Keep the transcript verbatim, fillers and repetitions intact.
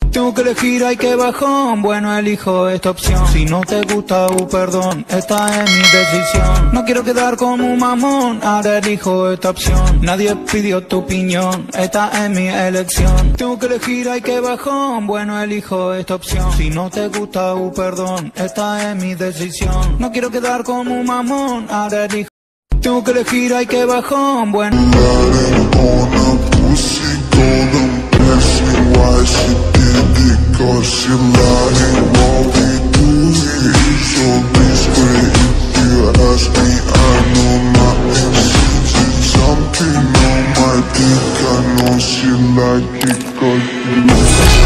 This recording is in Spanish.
Tengo que elegir, hay que bajón. Bueno, elijo esta opción. Si no te gusta, uh, perdón, esta es mi decisión. No quiero quedar como un mamón, ahora elijo esta opción. Nadie pidió tu opinión, esta es mi elección. Tengo que elegir, hay que bajón. Bueno, elijo esta opción. Si no te gusta, uh, perdón, esta es mi decisión. No quiero quedar como un mamón, ahora elijo. Tengo que elegir, hay que bajón. Bueno. Why she did it, cause she lying. What we do here is so discreet. If you ask me, I know nothing. She's something on my dick, I know she like it cause she